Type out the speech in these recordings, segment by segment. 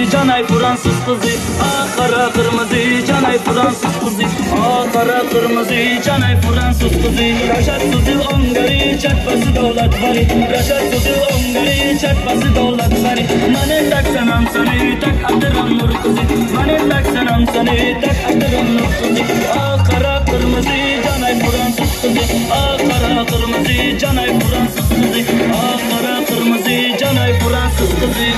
canay Fransız kızı. Ah kara kırmızı canay Fransız kızı. Ah kara kırmızı canay Fransız kızı. Raşat Suzi ongari çatpası dolat vari. Raşat Suzi ongari çatpası dolat vari. Manen tak sanam sani tak adıram nur kızı. Manen tak sanam sani tak adıram nur kızı. Ah kara kırmızı canay Fransız kızı. Ah kara kırmızı canay Fransız kızı. Ah kara kırmızı canay Fransız kızı.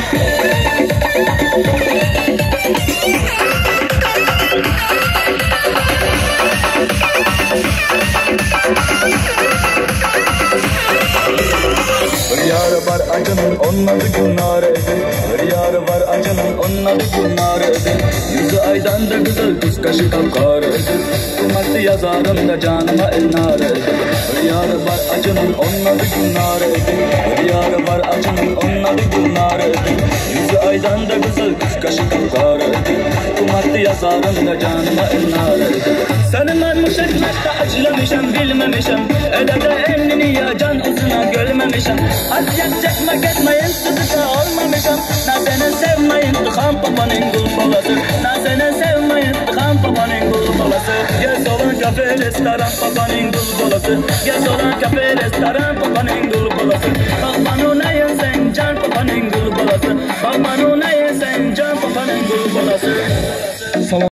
Bir yarı var acının onun adı Gülnare. Bir yarı var acının onun adı Gülnare. Yüzü aydan da güzel kız kaşı kapkara. Kumaktı yazarım da canıma elnare. Bir yarı var acının onun adı Gülnare. Bir yarı var acının onun adı Gülnare. Yüzü aydan da güzel kız kaşı kapkara. Kumaktı yazarım da canıma elnare. Seni varmış etmekte acılamışım bilmemişim. Öyle de emnini ya can uzuna görmemişim. Aziyet çekmek etmeyin sıdıka olmamışım. Na seni sevmeyin tıkan babanın kul balası. Na seni sevmeyin tıkan babanın kul balası. Gez olan kafe restoran babanın kul balası. Gez olan kafe restoran babanın kul balası.